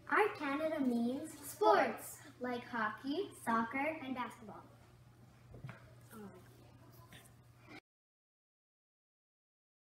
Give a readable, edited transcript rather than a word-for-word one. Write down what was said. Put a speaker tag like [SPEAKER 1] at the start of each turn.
[SPEAKER 1] Art Canada means
[SPEAKER 2] sports
[SPEAKER 1] like hockey, soccer,
[SPEAKER 2] and basketball.